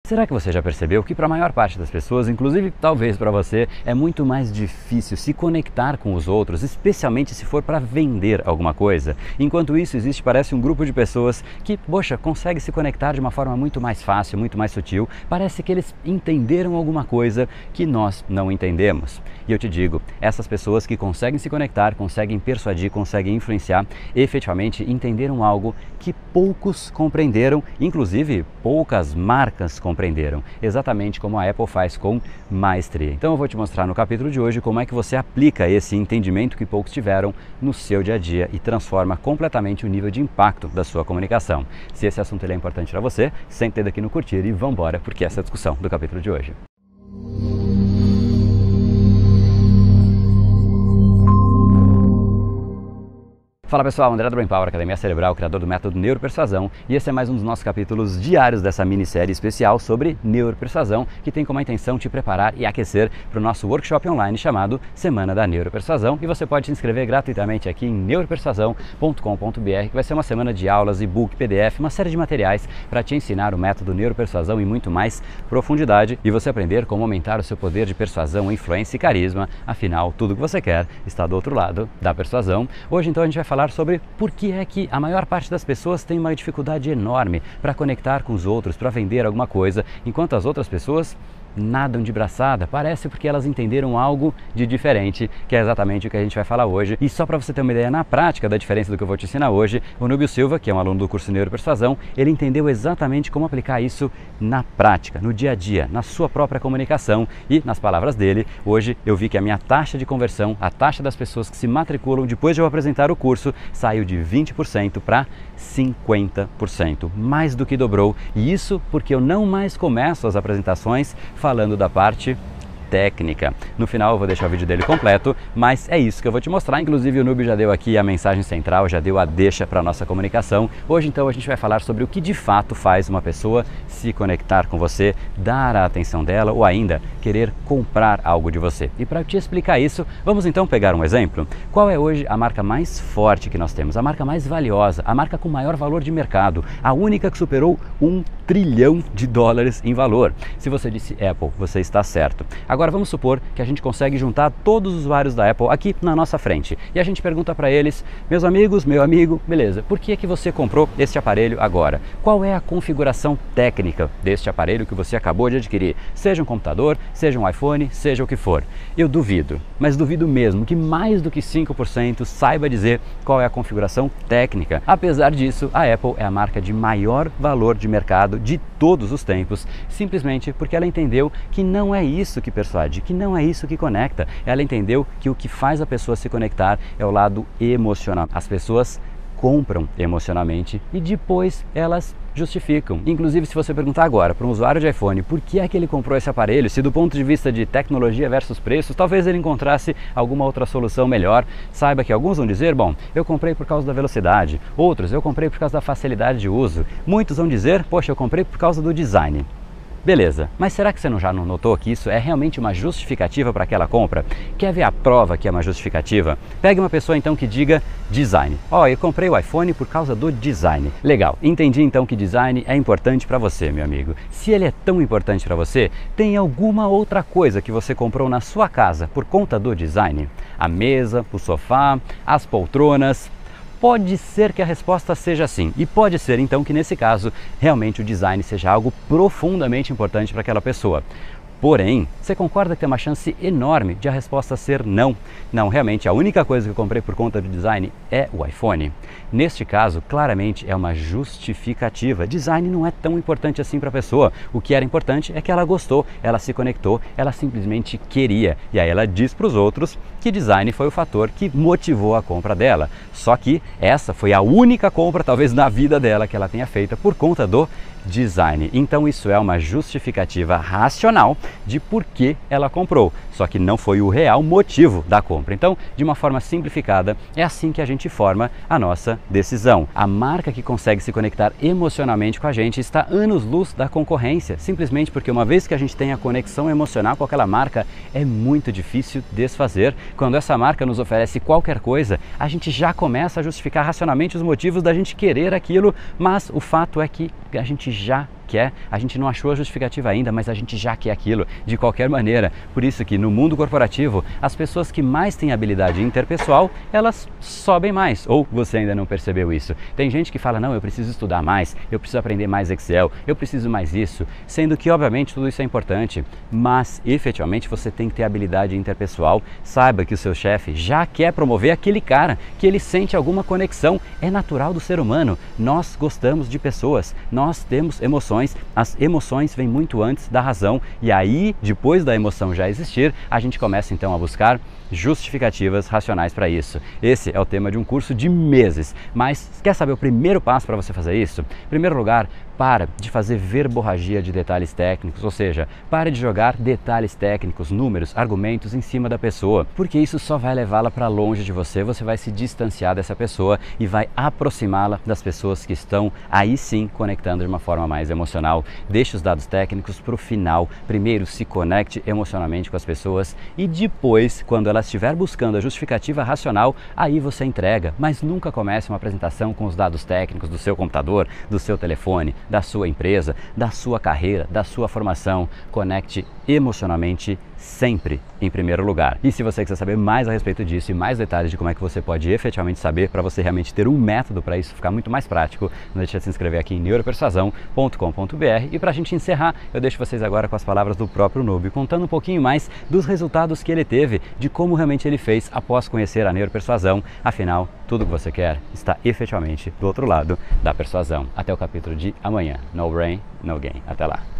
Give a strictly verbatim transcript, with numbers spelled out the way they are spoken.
Será que você já percebeu que para a maior parte das pessoas, inclusive talvez para você, é muito mais difícil se conectar com os outros, especialmente se for para vender alguma coisa? Enquanto isso, existe, parece, um grupo de pessoas que, poxa, consegue se conectar de uma forma muito mais fácil, muito mais sutil. Parece que eles entenderam alguma coisa que nós não entendemos. E eu te digo, essas pessoas que conseguem se conectar, conseguem persuadir, conseguem influenciar, efetivamente entenderam algo que poucos compreenderam, inclusive poucas marcas compreenderam, exatamente como a Apple faz com maestria. Então eu vou te mostrar no capítulo de hoje como é que você aplica esse entendimento que poucos tiveram no seu dia a dia e transforma completamente o nível de impacto da sua comunicação. Se esse assunto ele é importante para você, senta aqui no curtir e vamos embora, porque essa é a discussão do capítulo de hoje. Fala pessoal, André do Brain Power, Academia Cerebral, criador do método Neuropersuasão, e esse é mais um dos nossos capítulos diários dessa minissérie especial sobre neuropersuasão, que tem como intenção te preparar e aquecer para o nosso workshop online chamado Semana da Neuropersuasão, e você pode se inscrever gratuitamente aqui em neuropersuasão ponto com ponto br, que vai ser uma semana de aulas, e-book, P D F, uma série de materiais para te ensinar o método Neuropersuasão em muito mais profundidade e você aprender como aumentar o seu poder de persuasão, influência e carisma. Afinal, tudo que você quer está do outro lado da persuasão. Hoje então a gente vai falar sobre por que é que a maior parte das pessoas tem uma dificuldade enorme para conectar com os outros, para vender alguma coisa, enquanto as outras pessoas nadam de braçada. Parece porque elas entenderam algo de diferente, que é exatamente o que a gente vai falar hoje. E só para você ter uma ideia na prática da diferença do que eu vou te ensinar hoje, o Núbio Silva, que é um aluno do curso Neuropersuasão, ele entendeu exatamente como aplicar isso na prática, no dia a dia, na sua própria comunicação. E, nas palavras dele, hoje eu vi que a minha taxa de conversão, a taxa das pessoas que se matriculam depois de eu apresentar o curso, saiu de vinte por cento para cinquenta por cento, mais do que dobrou. E isso porque eu não mais começo as apresentações falando da parte técnica. No final eu vou deixar o vídeo dele completo, mas é isso que eu vou te mostrar. Inclusive o Núbio já deu aqui a mensagem central, já deu a deixa para a nossa comunicação. Hoje então a gente vai falar sobre o que de fato faz uma pessoa se conectar com você, dar a atenção dela ou ainda querer comprar algo de você. E para te explicar isso, vamos então pegar um exemplo. Qual é hoje a marca mais forte que nós temos? A marca mais valiosa, a marca com maior valor de mercado, a única que superou um trilhão de dólares em valor. Se você disse Apple, você está certo. Agora vamos supor que a gente consegue juntar todos os usuários da Apple aqui na nossa frente e a gente pergunta para eles: meus amigos, meu amigo, beleza, por que é que você comprou este aparelho agora? Qual é a configuração técnica deste aparelho que você acabou de adquirir? Seja um computador, seja um iPhone, seja o que for. Eu duvido, mas duvido mesmo que mais do que cinco por cento saiba dizer qual é a configuração técnica. Apesar disso, a Apple é a marca de maior valor de mercado de todos os tempos, simplesmente porque ela entendeu que não é isso que persuade, que não é isso que conecta. Ela entendeu que o que faz a pessoa se conectar é o lado emocional. As pessoas compram emocionalmente e depois elas justificam. Inclusive, se você perguntar agora para um usuário de iPhone por que é que ele comprou esse aparelho, se do ponto de vista de tecnologia versus preços, talvez ele encontrasse alguma outra solução melhor. Saiba que alguns vão dizer: bom, eu comprei por causa da velocidade, outros, eu comprei por causa da facilidade de uso, muitos vão dizer: poxa, eu comprei por causa do design. Beleza, mas será que você não já não notou que isso é realmente uma justificativa para aquela compra? Quer ver a prova que é uma justificativa? Pegue uma pessoa então que diga design. Ó, oh, eu comprei o iPhone por causa do design. Legal, entendi então que design é importante para você, meu amigo. Se ele é tão importante para você, tem alguma outra coisa que você comprou na sua casa por conta do design? A mesa, o sofá, as poltronas? Pode ser que a resposta seja sim, e pode ser então que nesse caso realmente o design seja algo profundamente importante para aquela pessoa. Porém, você concorda que tem uma chance enorme de a resposta ser não? Não, realmente a única coisa que eu comprei por conta do design é o iPhone. Neste caso, claramente é uma justificativa. Design não é tão importante assim para a pessoa. O que era importante é que ela gostou, ela se conectou, ela simplesmente queria. E aí ela diz para os outros que design foi o fator que motivou a compra dela. Só que essa foi a única compra, talvez na vida dela, que ela tenha feita por conta do design. Então isso é uma justificativa racional de por que ela comprou, só que não foi o real motivo da compra. Então, de uma forma simplificada, é assim que a gente forma a nossa decisão. A marca que consegue se conectar emocionalmente com a gente está anos-luz da concorrência, simplesmente porque uma vez que a gente tem a conexão emocional com aquela marca, é muito difícil desfazer. Quando essa marca nos oferece qualquer coisa, a gente já começa a justificar racionalmente os motivos da gente querer aquilo, mas o fato é que a gente já quer, a gente não achou a justificativa ainda, mas a gente já quer aquilo de qualquer maneira. Por isso que no mundo corporativo, as pessoas que mais têm habilidade interpessoal, elas sobem mais, ou você ainda não percebeu isso. Tem gente que fala, não, eu preciso estudar mais, eu preciso aprender mais Excel, eu preciso mais isso, sendo que obviamente tudo isso é importante, mas efetivamente você tem que ter habilidade interpessoal. Saiba que o seu chefe já quer promover aquele cara, que ele sente alguma conexão, é natural do ser humano, nós gostamos de pessoas, nós temos emoções, as emoções vêm muito antes da razão e aí, depois da emoção já existir, a gente começa então a buscar justificativas racionais para isso. Esse é o tema de um curso de meses, mas quer saber o primeiro passo para você fazer isso? Em primeiro lugar, para de fazer verborragia de detalhes técnicos, ou seja, pare de jogar detalhes técnicos, números, argumentos em cima da pessoa, porque isso só vai levá-la para longe de você, você vai se distanciar dessa pessoa e vai aproximá-la das pessoas que estão aí sim conectando de uma forma mais emocional. Deixe os dados técnicos para o final, primeiro se conecte emocionalmente com as pessoas e depois, quando ela estiver buscando a justificativa racional, aí você entrega, mas nunca comece uma apresentação com os dados técnicos do seu computador, do seu telefone, da sua empresa, da sua carreira, da sua formação. Conecte emocionalmente sempre em primeiro lugar. E se você quiser saber mais a respeito disso e mais detalhes de como é que você pode efetivamente saber, para você realmente ter um método para isso ficar muito mais prático, não deixe de se inscrever aqui em neuropersuasão ponto com ponto br. E para a gente encerrar, eu deixo vocês agora com as palavras do próprio Núbio, contando um pouquinho mais dos resultados que ele teve, de como realmente ele fez após conhecer a neuropersuasão. Afinal, tudo que você quer está efetivamente do outro lado da persuasão. Até o capítulo de amanhã. No brain, no gain. Até lá.